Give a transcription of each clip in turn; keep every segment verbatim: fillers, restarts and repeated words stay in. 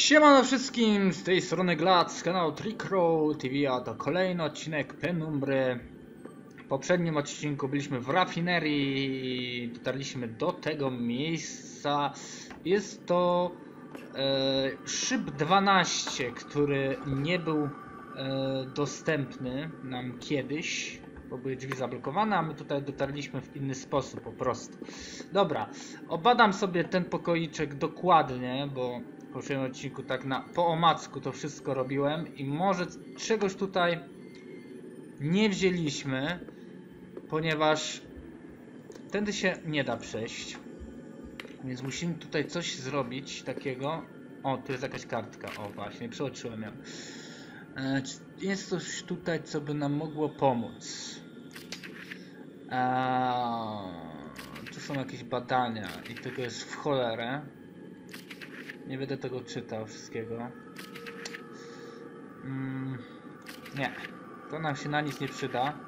Siemano wszystkim, z tej strony Glad z kanału Trickroll T V, a to kolejny odcinek Penumbry. W poprzednim odcinku byliśmy w rafinerii, dotarliśmy do tego miejsca. Jest to e, szyb dwanaście, który nie był e, dostępny nam kiedyś, bo były drzwi zablokowane, a my tutaj dotarliśmy w inny sposób po prostu. Dobra, obadam sobie ten pokoiczek dokładnie, bo w poprzednim odcinku tak na po omacku to wszystko robiłem i może czegoś tutaj nie wzięliśmy, ponieważ tędy się nie da przejść, więc musimy tutaj coś zrobić takiego. O, tu jest jakaś kartka, o właśnie, przeoczyłem ją. E, jest coś tutaj, co by nam mogło pomóc. E, tu są jakieś badania i tego jest w cholerę. Nie będę tego czytał wszystkiego. Mm, nie, to nam się na nic nie przyda.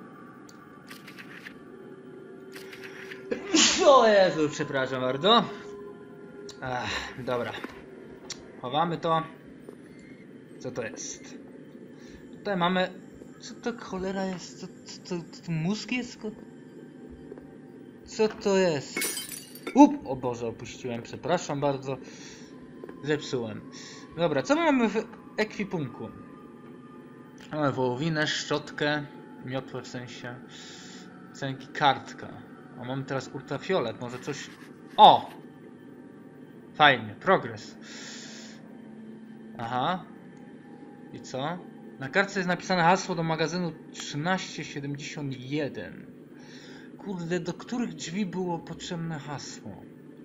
O Jezu, przepraszam bardzo. Ech, dobra. Chowamy to. Co to jest? Tutaj mamy... Co to cholera jest? Co to, to, to, to mózg jest? Co to jest? Up! O Boże, opuściłem, przepraszam bardzo. Zepsułem. Dobra, co mamy w ekwipunku? Mamy wołowinę, szczotkę, miotłę w sensie, cenki, kartka. A mamy teraz ultrafiolet, może coś... O! Fajnie, progres. Aha. I co? Na kartce jest napisane hasło do magazynu trzynaście siedemdziesiąt jeden. Kurde, do których drzwi było potrzebne hasło?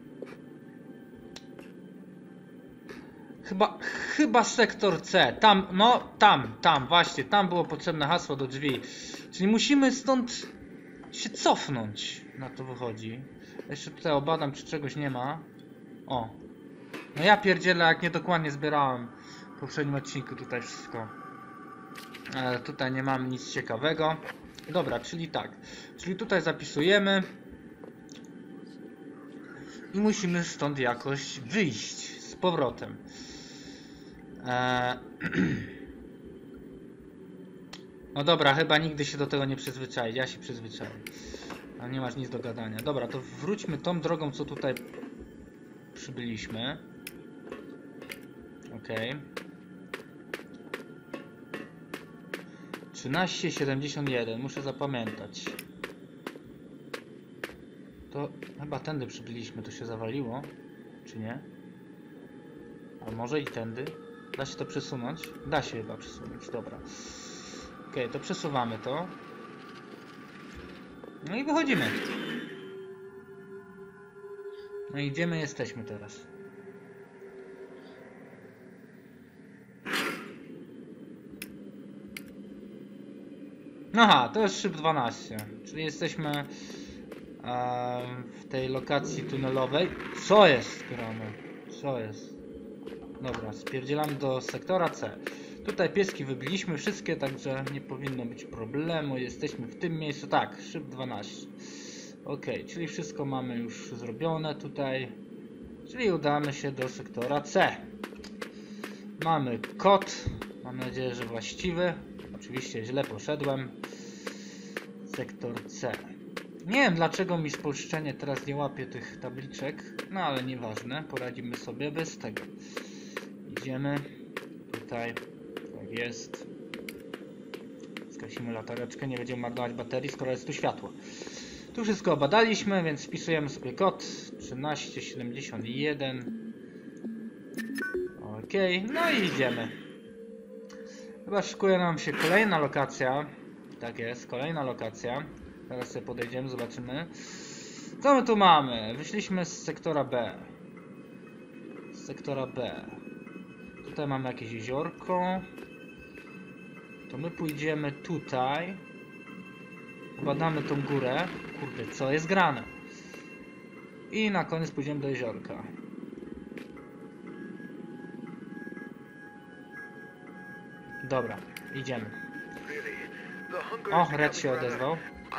Chyba, chyba sektor C. Tam, no, tam, tam, właśnie, tam było potrzebne hasło do drzwi. Czyli musimy stąd się cofnąć. Na to wychodzi. Jeszcze tutaj obadam, czy czegoś nie ma. O. No ja pierdzielę, jak niedokładnie zbierałem w poprzednim odcinku tutaj wszystko. Ale tutaj nie mamy nic ciekawego. Dobra, czyli tak. Czyli tutaj zapisujemy. I musimy stąd jakoś wyjść z powrotem. Eee... No dobra, chyba nigdy się do tego nie przyzwyczaić. Ja się przyzwyczaię. Ale nie masz nic do gadania. Dobra, to wróćmy tą drogą, co tutaj przybyliśmy. Okej. Okay. trzynaście siedemdziesiąt jeden. Muszę zapamiętać. To chyba tędy przybyliśmy. To się zawaliło. Czy nie? A może i tędy? Da się to przesunąć? Da się chyba przesunąć. Dobra. Okej, okay, to przesuwamy to. No i wychodzimy. No i gdzie my jesteśmy teraz? Aha, to jest szyb dwanaście. Czyli jesteśmy e, w tej lokacji tunelowej. Co jest, gramy? Co jest? Dobra, spierdzielamy do sektora C. Tutaj pieski wybiliśmy wszystkie, także nie powinno być problemu. Jesteśmy w tym miejscu. Tak, szyb dwanaście. Ok, czyli wszystko mamy już zrobione tutaj. Czyli udamy się do sektora C. Mamy kod. Mam nadzieję, że właściwy. Oczywiście źle poszedłem. Sektor C. Nie wiem, dlaczego mi spolszczenie teraz nie łapie tych tabliczek. No ale nieważne. Poradzimy sobie bez tego. Idziemy. Tutaj. Tak jest. Skasimy latareczkę. Nie będziemy marnować baterii, skoro jest tu światło. Tu wszystko obadaliśmy, więc wpisujemy sobie kod trzynaście siedemdziesiąt jeden. Ok, no i idziemy. Chyba szykuje nam się kolejna lokacja. Tak jest, kolejna lokacja. Teraz sobie podejdziemy, zobaczymy. Co my tu mamy? Wyszliśmy z sektora B. Z sektora B. Tutaj mamy jakieś jeziorko. To my pójdziemy tutaj. Badamy tą górę. Kurde, co jest grane? I na koniec pójdziemy do jeziorka. Dobra, idziemy. O, Red się odezwał.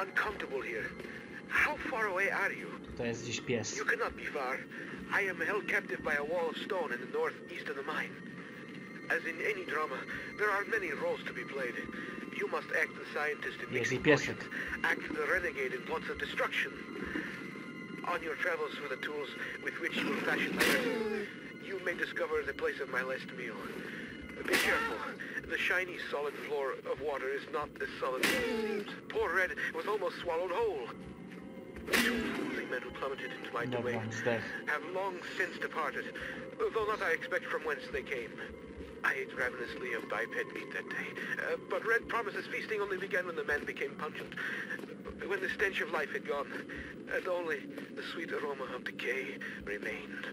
To jest gdzieś pies. As in any drama, there are many roles to be played. You must act the scientist in Jest i mixing piesek. potions, act the renegade in plots of destruction. On your travels through the tools with which you will fashion my vessel, you may discover the place of my last meal. Be careful. The shiny, solid floor of water is not as solid as it seems. Poor Red was almost swallowed whole. Two fooling men who plummeted into my Dobra, domain zdech. have long since departed, though not I expect from whence they came. I ate ravenously of biped meat that day, uh, but Red promises feasting only began when the man became pungent, when the stench of life had gone, and only the sweet aroma of decay remained.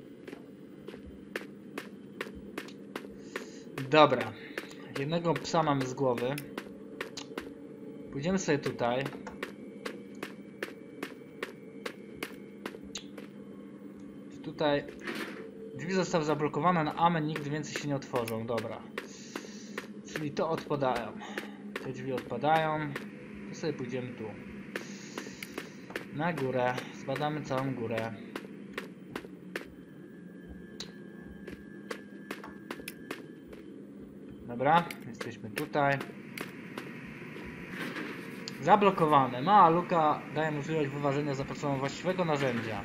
Dobra. Jednego psa mamy z głowy. Pójdziemy sobie tutaj. Tutaj drzwi zostały zablokowane na amen, nigdy więcej się nie otworzą. Dobra. Czyli to odpadają. Te drzwi odpadają. To sobie pójdziemy tu. Na górę. Zbadamy całą górę. Dobra, jesteśmy tutaj. Zablokowane. Mała luka daje możliwość wyważenia za pomocą właściwego narzędzia.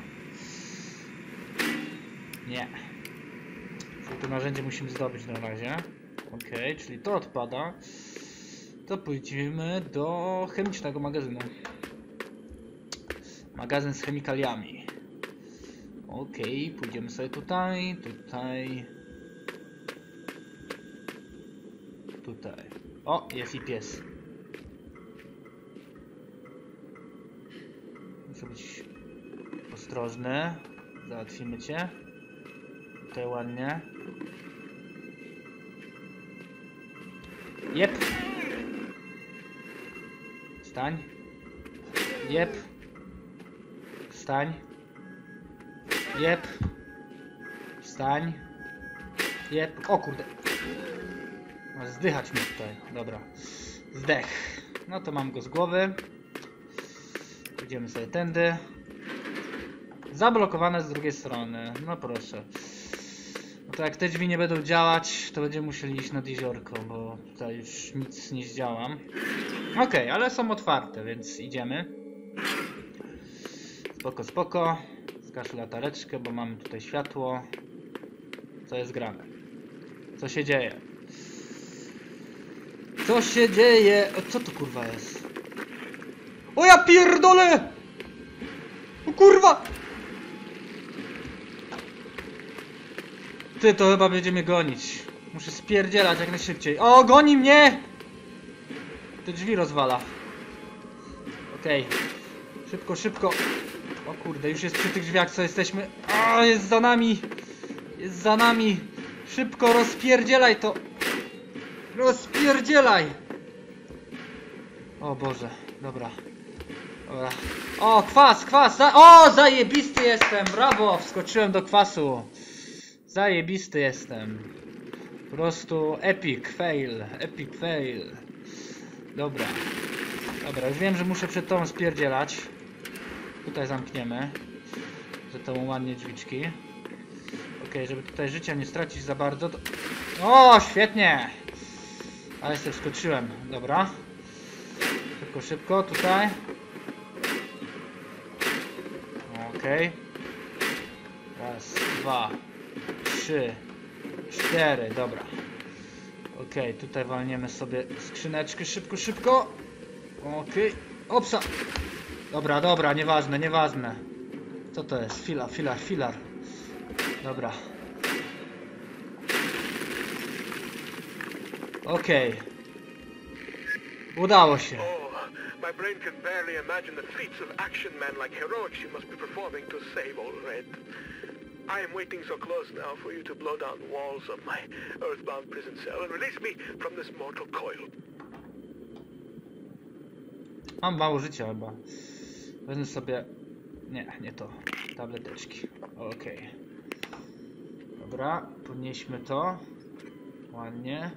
Nie. Czyli to narzędzie musimy zdobyć na razie. Ok, czyli to odpada. To pójdziemy do chemicznego magazynu. Magazyn z chemikaliami. Ok, pójdziemy sobie tutaj, tutaj. Tutaj. O, jest i pies. Muszę być ostrożny. Załatwimy cię. Tutaj ładnie. Jep. Wstań. Jep. Wstań. Jep. Wstań. Jep. O kurde. Zdychać mi tutaj. Dobra. Zdech. No to mam go z głowy. Idziemy sobie tędy. Zablokowane z drugiej strony. No proszę. No to jak te drzwi nie będą działać, to będziemy musieli iść nad jeziorko, bo tutaj już nic nie zdziałam. Ok, ale są otwarte, więc idziemy. Spoko, spoko. Zgaszę latareczkę, bo mamy tutaj światło. Co jest grane? Co się dzieje? Co się dzieje? O, co to kurwa jest? O ja pierdolę! O kurwa! Ty, to chyba będzie mnie gonić. Muszę spierdzielać jak najszybciej. O, goni mnie! Te drzwi rozwala. Okej. Okay. Szybko, szybko. O kurde, już jest przy tych drzwiach, co jesteśmy. O, jest za nami! Jest za nami! Szybko, rozpierdzielaj to! Rozpierdzielaj! O Boże, dobra. Dobra. O, kwas, kwas! Za o, zajebisty jestem! Brawo! Wskoczyłem do kwasu. Zajebisty jestem. Po prostu epic fail. Epic fail. Dobra. Dobra, już wiem, że muszę przed tą spierdzielać. Tutaj zamkniemy. Że to ładnie drzwiczki. Ok, żeby tutaj życia nie stracić za bardzo. To... O, świetnie! Ale sobie wskoczyłem. Dobra. Szybko, szybko. Tutaj. Ok. Raz, dwa, trzy, cztery. Dobra. Ok, tutaj walniemy sobie skrzyneczkę. Szybko, szybko. Ok. Opsa. Dobra, dobra, nieważne, nieważne. Co to jest? Filar, filar, filar. Dobra. Okej. Okay. Udało się. Oh, my brain can barely imagine the feats of action man like heroics you must be performing to save old Red. I am waiting so close now for you to blow down the walls of my earthbound prison cell and release me from this mortal coil. Mam mało życia chyba. Wezmę sobie... Nie, nie to. Tableteczki. Okej. Okay. Dobra, podnieśmy to. Ładnie.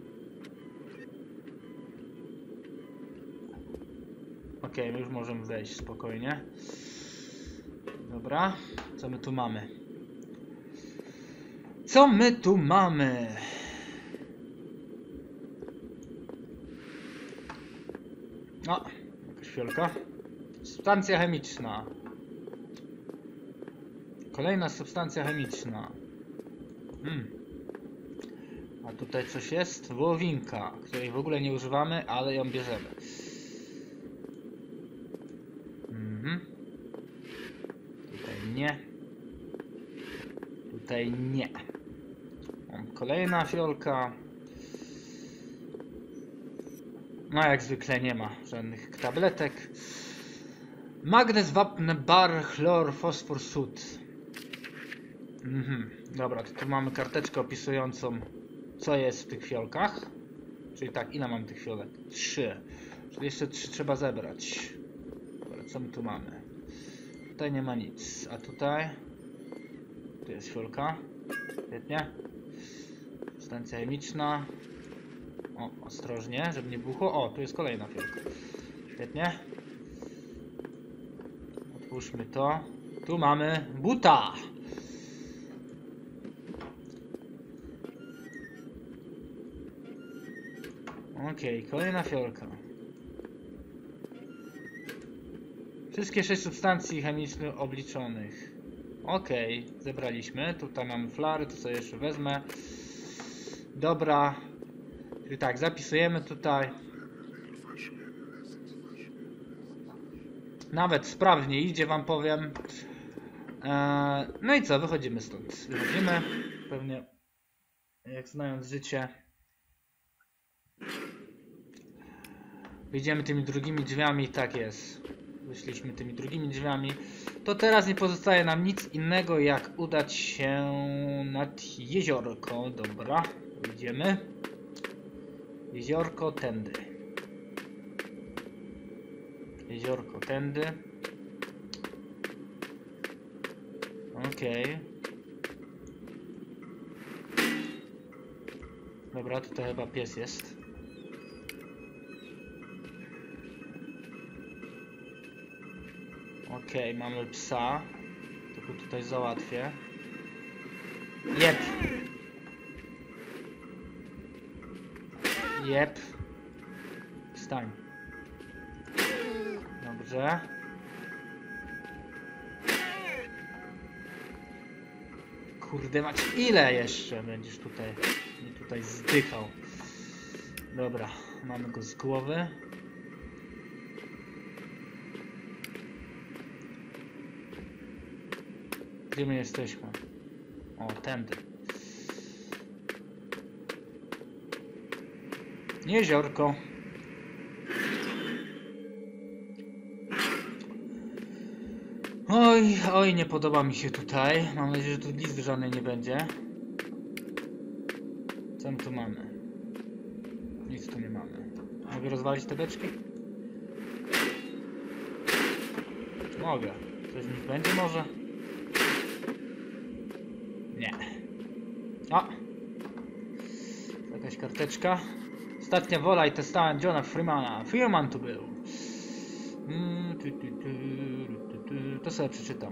Okej, okay, już możemy wejść spokojnie. Dobra, co my tu mamy? Co my tu mamy? O, jakaś fiolka. Substancja chemiczna. Kolejna substancja chemiczna. Hmm. A tutaj coś jest? Wołowinka, której w ogóle nie używamy, ale ją bierzemy. Mhm. Tutaj nie. Tutaj nie. Kolejna fiolka. No jak zwykle nie ma żadnych tabletek. Magnez, wapń, bar, chlor, fosfor, sód. Mhm. Dobra, to tu mamy karteczkę opisującą, co jest w tych fiolkach. Czyli tak, ile mam tych fiolek? Trzy. Czyli jeszcze trzy trzeba zebrać. Dobra, co my tu mamy? Tutaj nie ma nic. A tutaj? Tu jest fiolka. Świetnie. Substancja chemiczna. O, ostrożnie, żeby nie buchło. O, tu jest kolejna fiolka. Świetnie. Otwórzmy to. Tu mamy buta. Okej, okay, kolejna fiolka. Wszystkie sześć substancji chemicznych obliczonych. Okej, okay, zebraliśmy. Tutaj mamy flary, to sobie jeszcze wezmę. Dobra. Czyli tak, zapisujemy tutaj. Nawet sprawnie idzie, wam powiem. Eee, no i co, wychodzimy stąd. Wychodzimy. Pewnie, jak znając życie, wyjdziemy tymi drugimi drzwiami. Tak jest. Wyszliśmy tymi drugimi drzwiami. To teraz nie pozostaje nam nic innego, jak udać się nad jeziorko. Dobra, idziemy. Jeziorko tędy. Jeziorko tędy. Okej. Okay. Dobra, tutaj chyba pies jest. Okej, okay, mamy psa. Tylko tutaj załatwię. Jep. Jep. Wstań. Dobrze. Kurde mać, ile jeszcze będziesz tutaj mnie tutaj zdychał? Dobra, mamy go z głowy. Gdzie my jesteśmy? O, tędy. Jeziorko. Oj, oj, nie podoba mi się tutaj. Mam nadzieję, że tu list żadnej nie będzie. Co my tu mamy? Nic tu nie mamy. Mogę rozwalić te beczki? Mogę. Coś z nich będzie może? Nie. O! Jakaś karteczka. Ostatnia wola i testament Johna Freemana. Freeman tu był. Mm, tu, tu, tu, tu, tu. To sobie przeczytam.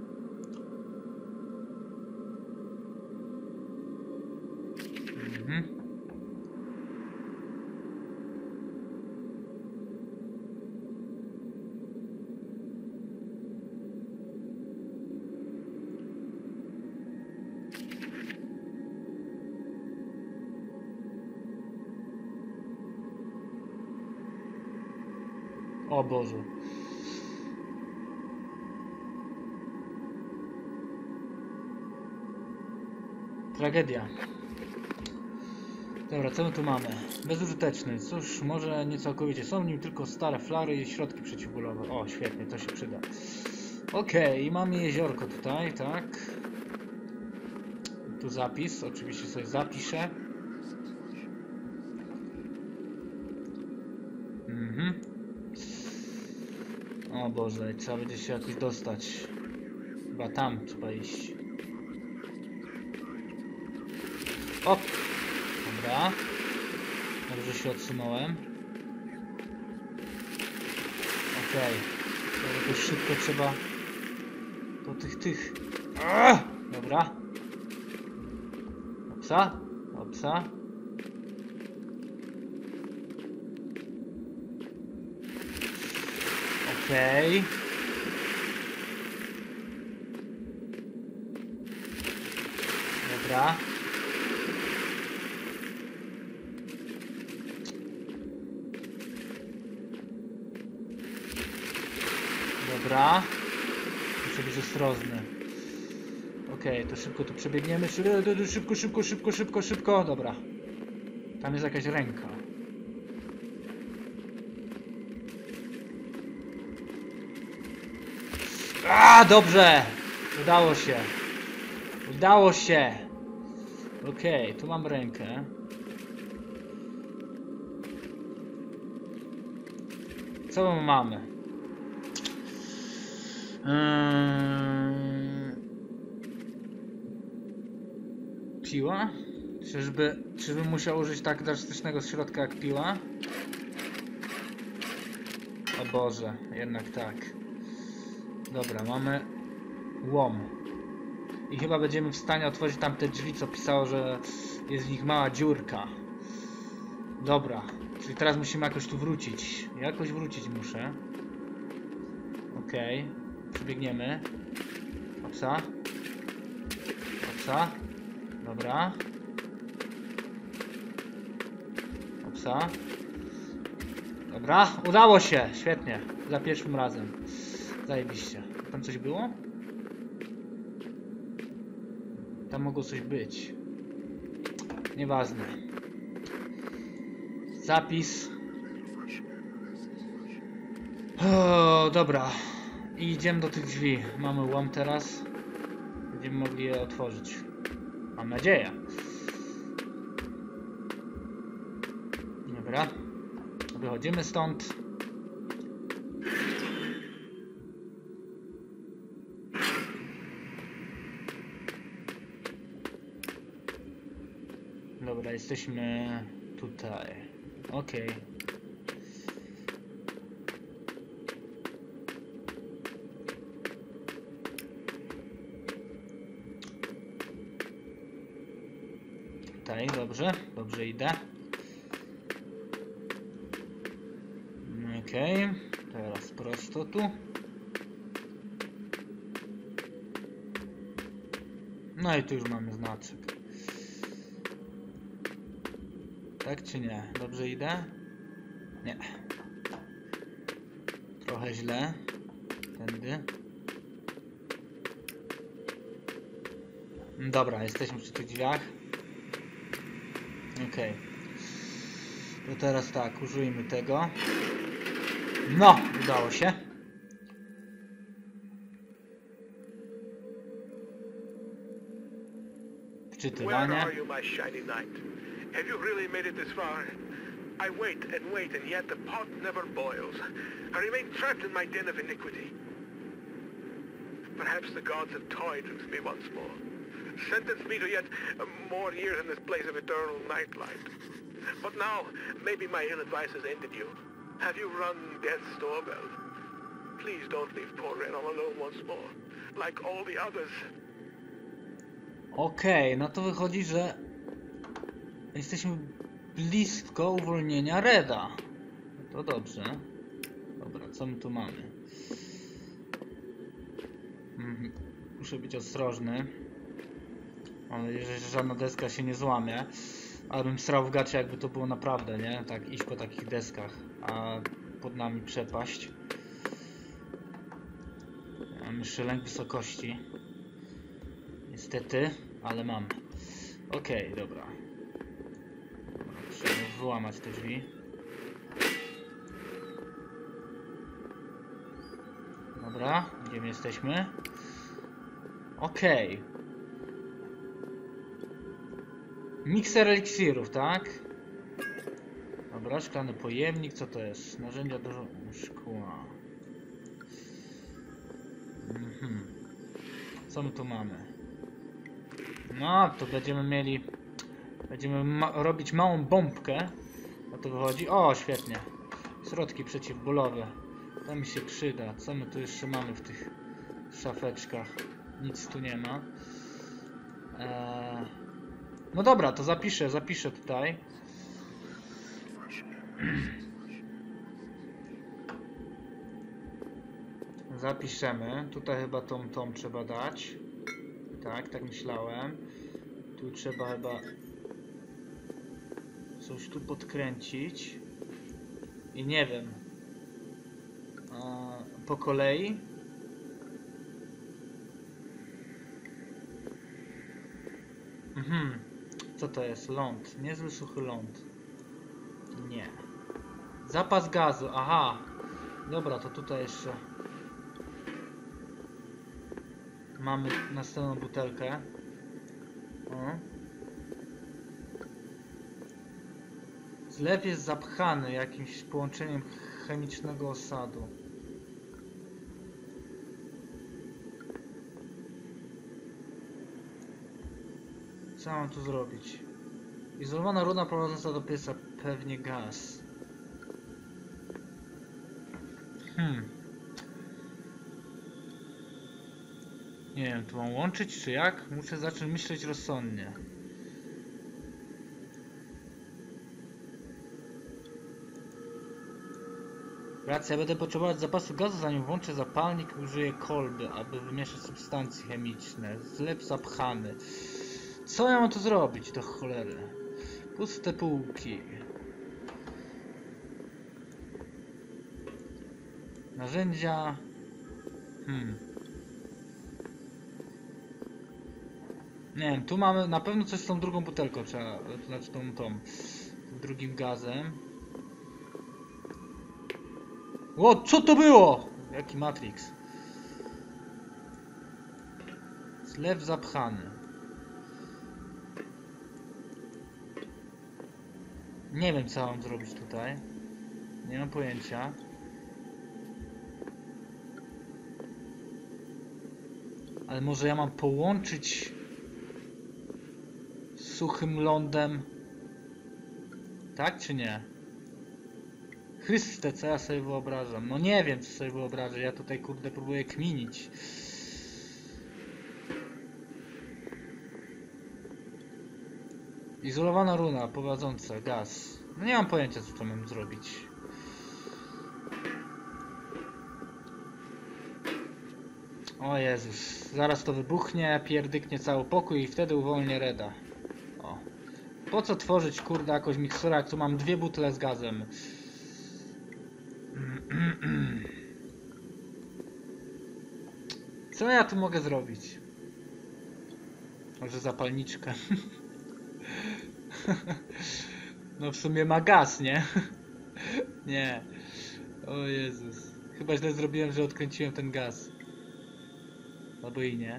Mhm. O Boże. Tragedia. Dobra, co my tu mamy? Bezużyteczny. Cóż, może nie całkowicie. Są w nim tylko stare flary i środki przeciwbólowe. O, świetnie, to się przyda. Okej, okay, mamy jeziorko tutaj, tak. Tu zapis, oczywiście sobie zapiszę. Mhm. O Boże, trzeba będzie się jakoś dostać. Chyba tam trzeba iść. O! Dobra. Dobrze się odsunąłem. Okej. Okay. Jakoś szybko trzeba do tych tych. Aaaa! Dobra. Opsa. Opsa. Okej. Okay. Dobra. Dobra. Muszę być ostrożny. Okej, okay, to szybko tu przebiegniemy. Szybko, szybko, szybko, szybko, szybko. Dobra. Tam jest jakaś ręka. A, dobrze! Udało się. Udało się. Okej, okay, tu mam rękę. Co my mamy? Eee... Piła? Czyżby, czyżby musiał użyć tak drastycznego środka jak piła? O Boże, jednak tak. Dobra, mamy łom. I chyba będziemy w stanie otworzyć tamte drzwi, co pisało, że jest w nich mała dziurka. Dobra, czyli teraz musimy jakoś tu wrócić. Jakoś wrócić muszę. Okej, okay. Przebiegniemy. Opsa. Opsa. Dobra. Opsa. Dobra, udało się. Świetnie. Za pierwszym razem. Zajebiście. Tam coś było? Tam mogło coś być. Nieważne. Zapis. O, dobra. I idziemy do tych drzwi. Mamy łom teraz. Będziemy mogli je otworzyć. Mam nadzieję. Dobra. Wychodzimy stąd. Dobra, jesteśmy tutaj. Okej. Okay. Tutaj, dobrze, dobrze idę. Okej, okay. Teraz prosto tu. No i tu już mamy znaczek. Tak czy nie? Dobrze idę? Nie. Trochę źle. Tędy. Dobra, jesteśmy przy tych drzwiach. Okej. Okay. To teraz tak, użyjmy tego. No, udało się. Wczytywanie. Have you really made it this far? I wait and wait, and yet the pot never boils. I remain trapped in my den of iniquity. Perhaps the gods have toyed with me once more. Sentenced me to yet more years in this place of eternal nightlight. But now, maybe my ill advice has ended you. Have you run death's doorbell? Please don't leave poor Ren all alone once more, like all the others. Okej, okay, no to wychodzi, że jesteśmy blisko uwolnienia Reda. To dobrze. Dobra, co my tu mamy? Mhm. Muszę być ostrożny. Mam nadzieję, że żadna deska się nie złamie. Ale bym srał w gacie, jakby to było naprawdę, nie? Tak, iść po takich deskach, a pod nami przepaść. Mam jeszcze lęk wysokości. Niestety, ale mam. Okej, okay, dobra. Trzeba wyłamać te drzwi. Dobra, gdzie my jesteśmy? Okej. Okay. Mikser eliksirów, tak? Dobra, szklany pojemnik, co to jest? Narzędzia do szkła. Mhm. Co my tu mamy? No, to będziemy mieli... Będziemy ma robić małą bombkę. O to wychodzi. O, świetnie. Środki przeciwbólowe. To mi się przyda. Co my tu jeszcze mamy w tych szafeczkach? Nic tu nie ma. Eee... No dobra, to zapiszę, zapiszę tutaj. Zapiszemy. Tutaj chyba tą, tą trzeba dać. Tak, tak myślałem. Tu trzeba chyba coś tu podkręcić. I nie wiem. Po kolei. Mhm. Co to jest? Ląd. Niezły suchy ląd. Nie. Zapas gazu. Aha. Dobra, to tutaj jeszcze mamy następną butelkę. O. Zlew jest zapchany jakimś połączeniem chemicznego osadu. Co mam tu zrobić? Izolowana rura prowadząca do pieca, pewnie gaz. Hmm. Nie wiem, tu mam łączyć czy jak? Muszę zacząć myśleć rozsądnie. Racja, będę potrzebować zapasu gazu, zanim włączę zapalnik i użyję kolby, aby wymieszać substancje chemiczne. Zlew zapchany. Co ja mam tu zrobić do cholery? Puste półki. Narzędzia. Hmm. Nie wiem, tu mamy na pewno coś z tą drugą butelką, trzeba, to znaczy tą, tą, tym drugim gazem. O, co to było? Jaki Matrix? Zlew zapchany. Nie wiem, co mam zrobić tutaj. Nie mam pojęcia. Ale może ja mam połączyć z suchym lądem? Tak czy nie? Chryste, co ja sobie wyobrażam? No nie wiem, co sobie wyobrażę. Ja tutaj, kurde, próbuję kminić. Izolowana runa prowadząca gaz. No nie mam pojęcia, co to mam zrobić. O Jezus, zaraz to wybuchnie, pierdyknie cały pokój i wtedy uwolnię Reda. O. Po co tworzyć, kurde, jakąś miksturę, jak tu mam dwie butle z gazem? Co ja tu mogę zrobić? Może zapalniczkę. No w sumie ma gaz, nie? Nie. O Jezus. Chyba źle zrobiłem, że odkręciłem ten gaz. Albo i nie.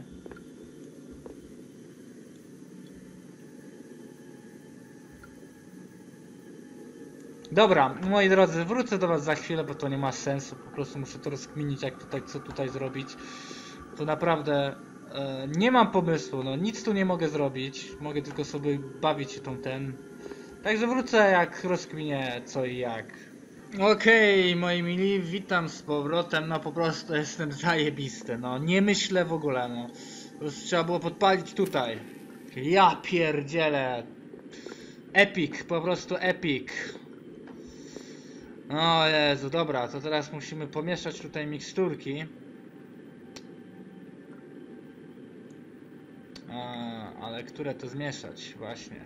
Dobra, moi drodzy, wrócę do was za chwilę, bo to nie ma sensu. Po prostu muszę to rozkminić, jak tutaj, co tutaj zrobić. To naprawdę e, nie mam pomysłu, no nic tu nie mogę zrobić. Mogę tylko sobie bawić się tą ten. Także wrócę, jak rozkminię co i jak. Okej, okay, moi mili, witam z powrotem. No po prostu jestem zajebisty, no nie myślę w ogóle, no. Po prostu trzeba było podpalić tutaj. Ja pierdzielę. Epic, po prostu epic. O Jezu, dobra, to teraz musimy pomieszać tutaj miksturki. A, ale które to zmieszać? Właśnie.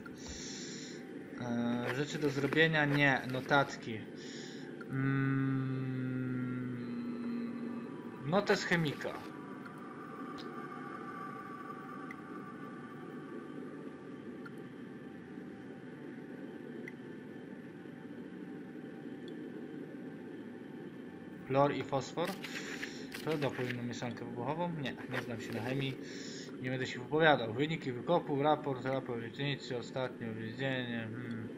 E, rzeczy do zrobienia? Nie. Notatki. Mm, notes chemika. Chlor i fosfor. To da powinno mieszankę wybuchową? Nie, nie znam się na chemii. Nie będę się wypowiadał. Wyniki wykopu, raport, raport leczniczy, ostatnie obwiedzenie. Hmm.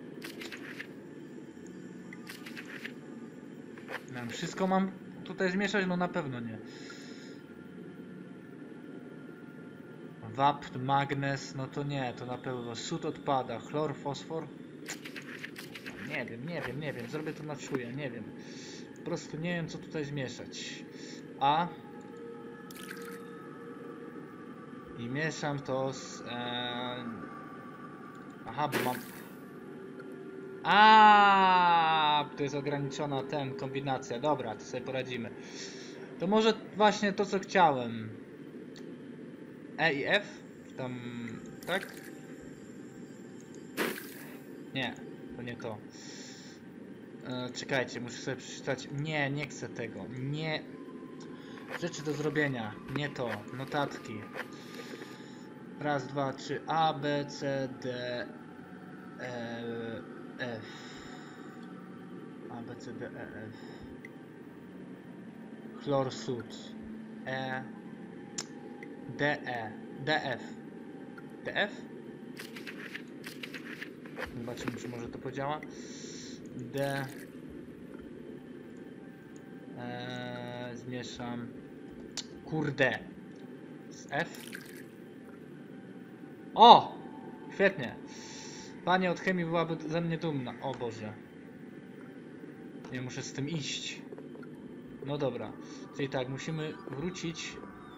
No, wszystko mam tutaj zmieszać? No na pewno nie. Wapń, magnez, no to nie, to na pewno. Sód odpada, chlor, fosfor. Nie wiem, nie wiem, nie wiem. Zrobię to na czuja, nie wiem. Po prostu nie wiem, co tutaj zmieszać. A i mieszam to z... E... Aha, bo mam... A, to jest ograniczona ten, kombinacja. Dobra, to sobie poradzimy. To może właśnie to, co chciałem. E i F? Czy tam... tak? Nie, to nie to. E, czekajcie, muszę sobie przeczytać. Nie, nie chcę tego. Nie. Rzeczy do zrobienia. Nie to. Notatki. Raz, dwa, trzy. A, B, C, D, E, F. A, B, C, D, E, F. Chlorsut. E. D, E. D, F. D, F? Zobaczymy, czy może to podziała. D. Eee, zmieszam. Kurde. Z F. O! Świetnie. Pani od chemii byłaby ze mnie dumna. O Boże. Nie muszę z tym iść. No dobra. Czyli tak, musimy wrócić.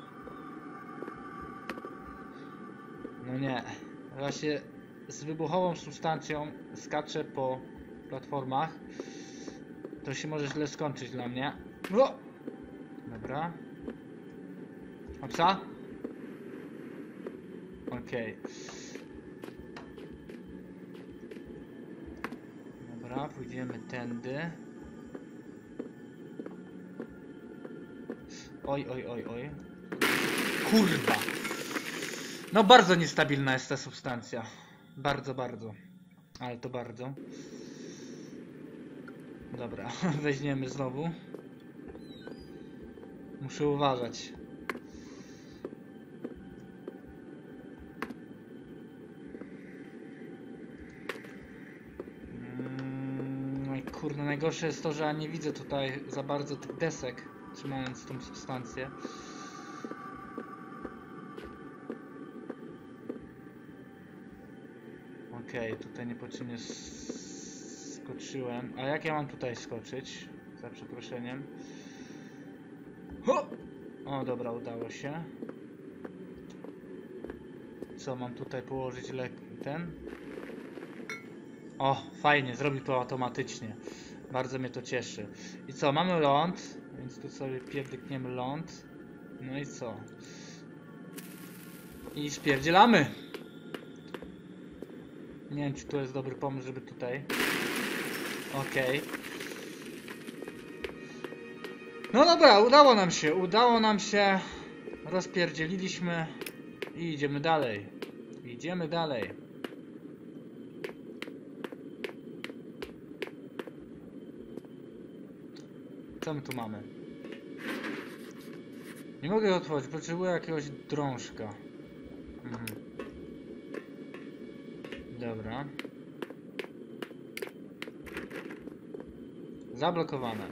No nie. Właśnie z wybuchową substancją skaczę po platformach. To się może źle skończyć dla mnie. O! Dobra. Opsa? Okej. Okay. Dobra, pójdziemy tędy. Oj, oj, oj, oj. Kurwa! No bardzo niestabilna jest ta substancja. Bardzo, bardzo. Ale to bardzo. Dobra, weźmiemy znowu. Muszę uważać. No i kurde, najgorsze jest to, że ja nie widzę tutaj za bardzo tych desek, trzymając tą substancję. Okej, okay, tutaj niepotrzebnie skoczyłem. A jak ja mam tutaj skoczyć? Za przeproszeniem. Ho! O, dobra, udało się. Co, mam tutaj położyć lek... ten? O, fajnie, zrobił to automatycznie. Bardzo mnie to cieszy. I co, mamy ląd, więc tu sobie pierdykniemy ląd. No i co? I spierdzielamy! Nie wiem, czy to jest dobry pomysł, żeby tutaj... Okej. Okay. No dobra, udało nam się, udało nam się. Rozpierdzieliliśmy i idziemy dalej. Idziemy dalej. Co my tu mamy? Nie mogę go otworzyć, potrzebuję jakiegoś drążka. Mhm. Dobra. Zablokowane.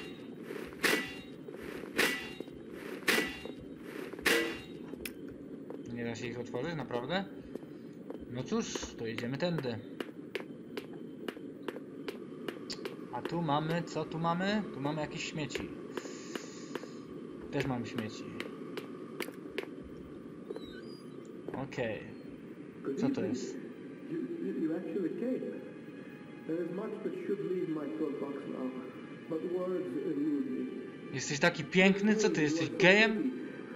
Nie da się ich otworzyć, naprawdę? No cóż, to idziemy tędy. A tu mamy, co tu mamy? Tu mamy jakieś śmieci. Też mamy śmieci. Okej. Okay. Co to jest? Jesteś taki piękny, co ty jesteś gejem?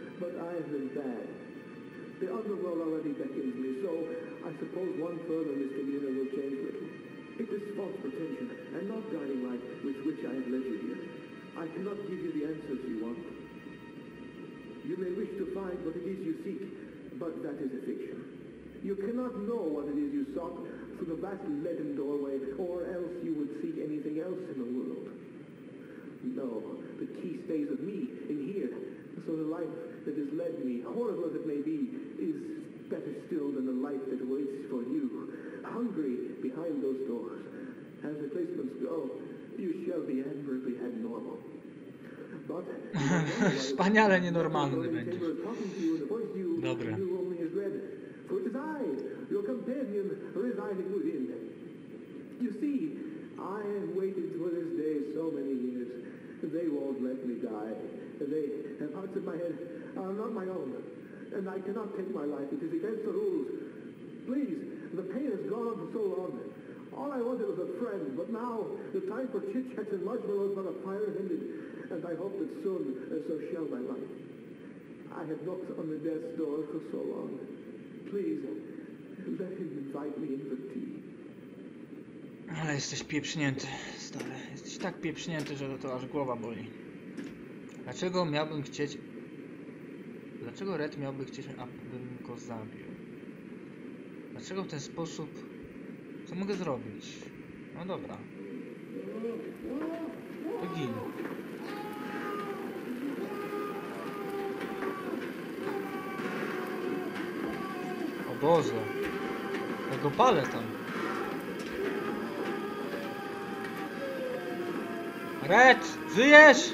The underworld already beckons me, so I suppose one further misdemeanor will change little. It is false pretension, and not guiding light with which I have led you here. I cannot give you the answers you want. You may wish to find what it is you seek, but that is a fiction. You cannot know what it is you sought through the vast leaden doorway, or else you would seek anything else in the world. No, the key stays with me, in here, so the life that has led me, horrible as it may be, is better still than the life that waits for you, hungry behind those doors. As replacements go, you shall be admirably abnormal. But wspaniale nienormalny będziesz. Dobra. For it is I, your companion, residing within. You see, I have waited for this day so many years. They won't let me die. They have parts of my head are not my own, and I cannot take my life. It is against the rules. Please, the pain has gone on for so long. All I wanted was a friend, but now the time for chit-chats and marshmallows by the fire has ended. and I hope that soon uh, so shall my life. I have knocked on the death's door for so long. Please, let him invite me in for tea. Ale jesteś pieprznięty, stary. Jesteś tak pieprznięty, że to aż głowa boli. Dlaczego miałbym chcieć... Dlaczego Red miałby chcieć, abym go zabił? Dlaczego w ten sposób... Co mogę zrobić? No dobra. To gin. O Boże. Ja go palę tam. Red! Żyjesz?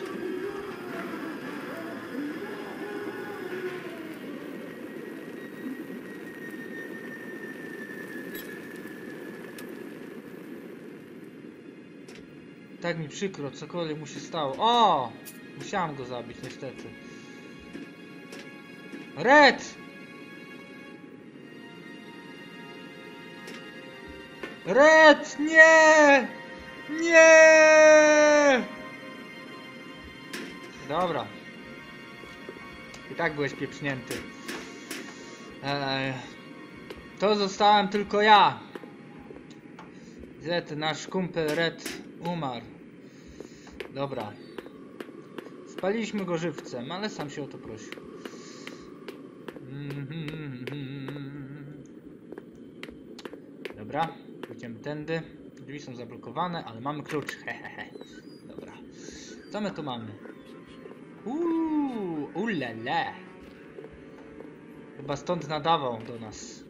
Tak mi przykro, cokolwiek mu się stało. O! Musiałam go zabić, niestety. Red! Red! Nie! Nie! Dobra. I tak byłeś pieprznięty. Eee, to zostałem tylko ja. Zet, nasz kumpel Red umarł. Dobra. Spaliliśmy go żywcem, ale sam się o to prosił. Dobra, pójdziemy tędy. Drzwi są zablokowane, ale mamy klucz. Hehehe. Dobra. Co my tu mamy? Uuu, ulele. Chyba stąd nadawał do nas.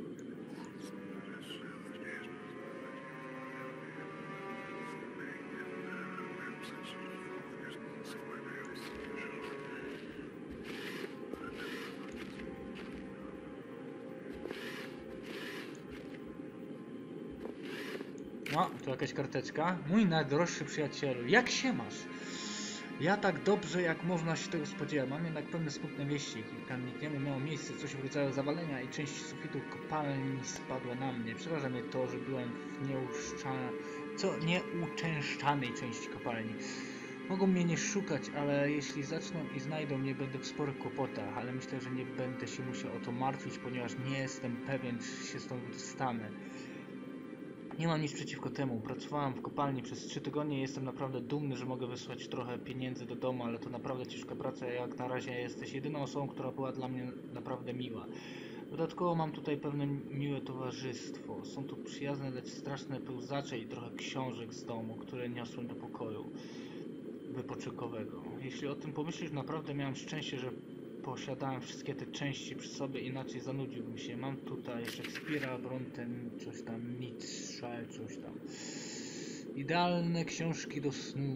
No, tu jakaś karteczka. Mój najdroższy przyjacielu, jak się masz? Ja tak dobrze, jak można się tego spodziewać. Mam jednak pewne smutne wieści. Kilka dni temu miało miejsce coś w rodzaju zawalenia i część sufitu kopalni spadła na mnie. Przeraża mnie to, że byłem w nieuszcza... co nieuczęszczanej części kopalni. Mogą mnie nie szukać, ale jeśli zaczną i znajdą mnie, będę w sporych kłopotach. Ale myślę, że nie będę się musiał o to martwić, ponieważ nie jestem pewien, czy się stąd dostanę. Nie mam nic przeciwko temu. Pracowałem w kopalni przez trzy tygodnie i jestem naprawdę dumny, że mogę wysłać trochę pieniędzy do domu, ale to naprawdę ciężka praca. Jak na razie jesteś jedyną osobą, która była dla mnie naprawdę miła. Dodatkowo mam tutaj pewne miłe towarzystwo. Są tu przyjazne, lecz straszne pełzacze i trochę książek z domu, które niosłem do pokoju wypoczynkowego. Jeśli o tym pomyślisz, naprawdę miałem szczęście, że posiadałem wszystkie te części przy sobie, inaczej zanudziłbym się. Mam tutaj Szekspira, Bronten, coś tam, Nietzsche, coś tam. Idealne książki do snu.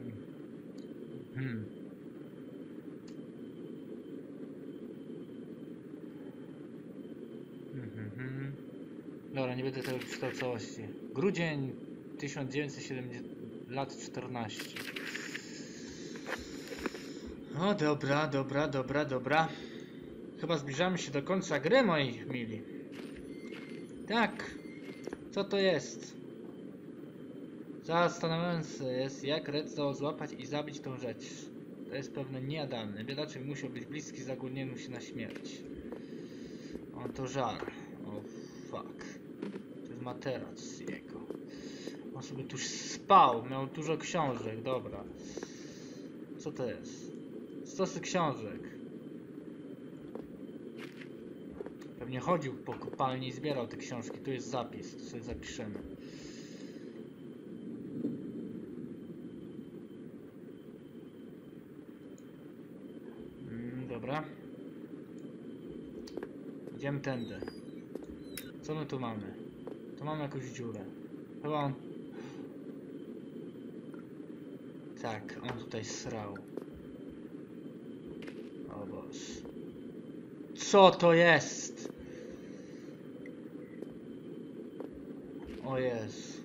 Hmm. Hmm, hmm. Dobra, nie będę tego czytał całości. Grudzień tysiąc dziewięćset siedemdziesiąt, lat czternaście. O, dobra, dobra, dobra, dobra. Chyba zbliżamy się do końca gry, moi mili. Tak. Co to jest? Zastanawiające jest, jak Red zdołał złapać i zabić tą rzecz. To jest pewnie niejadalne. Biedaczek musiał być bliski zagłonieniu się na śmierć. O, to żar. O, fuck. To jest materac jego. On sobie tu spał. Miał dużo książek. Dobra. Co to jest? Stosy książek. Pewnie chodził po kopalni i zbierał te książki. Tu jest zapis, to sobie zapiszemy. Mm, dobra. Idziemy tędy. Co my tu mamy? Tu mamy jakąś dziurę. Chyba on... Tak, on tutaj srał. O Boże. Co to jest? O Jezu.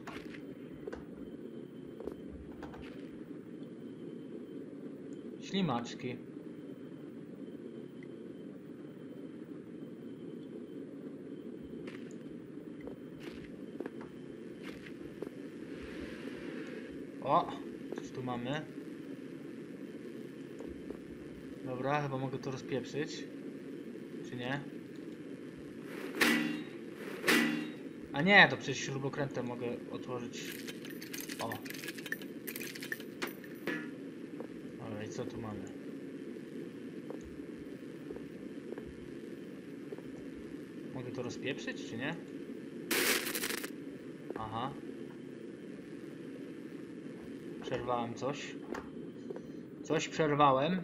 Ślimaczki. O, coś tu mamy. Dobra, chyba mogę to rozpieprzyć. Czy nie? A nie, to przecież śrubokrętem mogę otworzyć. O. Dobra, i co tu mamy? Mogę to rozpieprzyć, czy nie? Aha. Przerwałem coś. Coś przerwałem.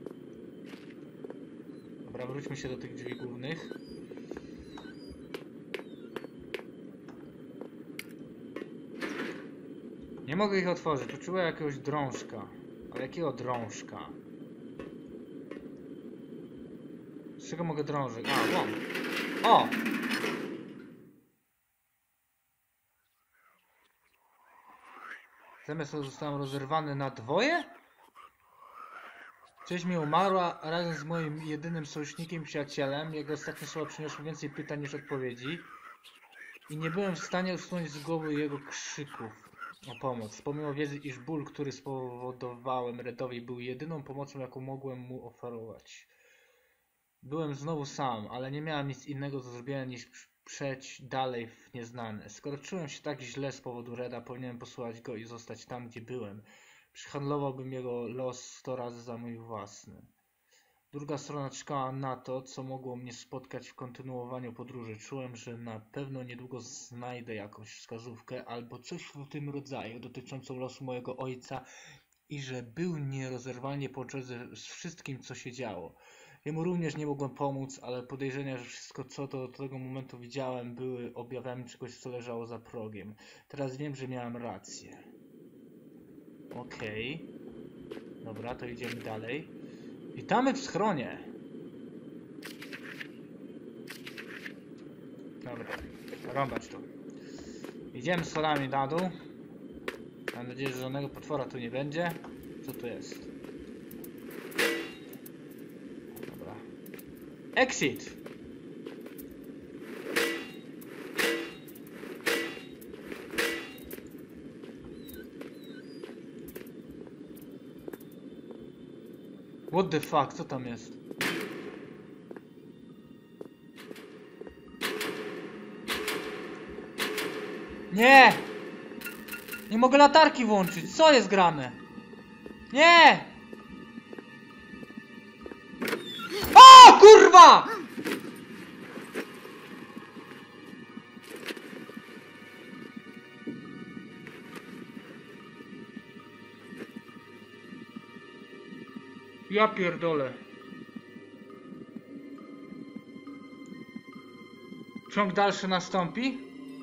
Dobra, wróćmy się do tych drzwi głównych. Nie mogę ich otworzyć. Uczułem jakiegoś drążka. Ale jakiego drążka? Z czego mogę drążyć? A, łom. O! Zamiast to zostałem rozerwany na dwoje? Część mi umarła razem z moim jedynym sojusznikiem i przyjacielem. Jego ostatnie słowa przyniosły więcej pytań niż odpowiedzi. I nie byłem w stanie usunąć z głowy jego krzyków o pomoc. Pomimo wiedzy, iż ból, który spowodowałem Redowi, był jedyną pomocą, jaką mogłem mu oferować. Byłem znowu sam, ale nie miałem nic innego do zrobienia niż przejść dalej w nieznane. Skoro czułem się tak źle z powodu Reda, powinienem posłuchać go i zostać tam, gdzie byłem. Przyhandlowałbym jego los sto razy za mój własny. Druga strona czekała na to, co mogło mnie spotkać w kontynuowaniu podróży. Czułem, że na pewno niedługo znajdę jakąś wskazówkę albo coś w tym rodzaju dotyczącą losu mojego ojca i że był nierozerwalnie połączony z wszystkim, co się działo. Jemu również nie mogłem pomóc, ale podejrzenia, że wszystko, co do tego momentu widziałem, były objawami czegoś, co leżało za progiem. Teraz wiem, że miałem rację. Okej. Okay. Dobra, to idziemy dalej. Witamy w schronie. Dobra, rąbać tu. Idziemy schodami na dół. Mam nadzieję, że żadnego potwora tu nie będzie. Co tu jest? Dobra. Exit! What the fuck? Co tam jest? Nie! Nie mogę latarki włączyć. Co jest grane? Nie! O kurwa! Ja pierdolę. Ciąg dalszy nastąpi?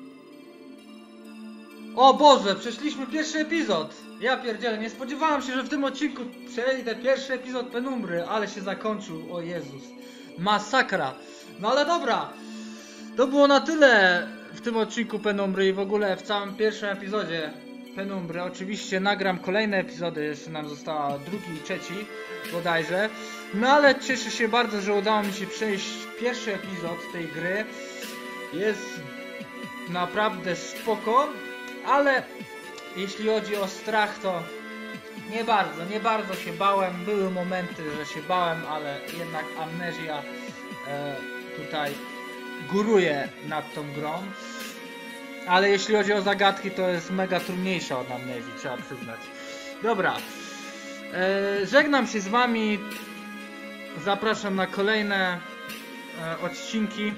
O Boże, przeszliśmy pierwszy epizod. Ja pierdzielę, nie spodziewałem się, że w tym odcinku przejdę pierwszy epizod Penumbry, ale się zakończył, o Jezus. Masakra. No ale dobra. To było na tyle w tym odcinku Penumbry i w ogóle w całym pierwszym epizodzie Penumbry. Oczywiście nagram kolejne epizody, jeszcze nam została drugi i trzeci bodajże. No ale cieszę się bardzo, że udało mi się przejść pierwszy epizod tej gry. Jest naprawdę spoko, ale jeśli chodzi o strach, to nie bardzo, nie bardzo się bałem. Były momenty, że się bałem, ale jednak amnezja e, tutaj góruje nad tą grą. Ale jeśli chodzi o zagadki, to jest mega trudniejsza od amnezji, trzeba przyznać. Dobra, e, żegnam się z wami. Zapraszam na kolejne e, odcinki.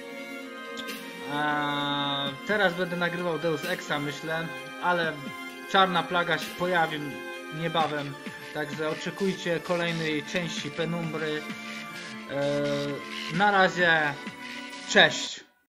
E, teraz będę nagrywał Deus Exa, myślę, ale Czarna Plaga się pojawi niebawem. Także oczekujcie kolejnej części Penumbry. E, na razie, cześć!